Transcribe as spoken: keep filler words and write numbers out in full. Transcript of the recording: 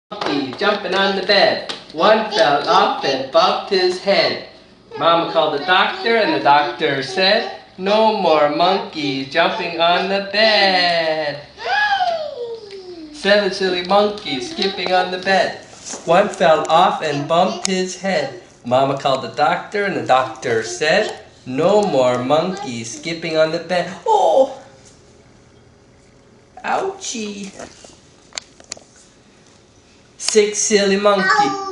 Monkey jumping on the bed. One fell off and bumped his head. Mama called the doctor and the doctor said, no more monkeys jumping on the bed. Seven silly monkeys skipping on the bed. One fell off and bumped his head. Mama called the doctor and the doctor said, no more monkeys skipping on the bed. Oh! Ouchie! Six silly monkeys.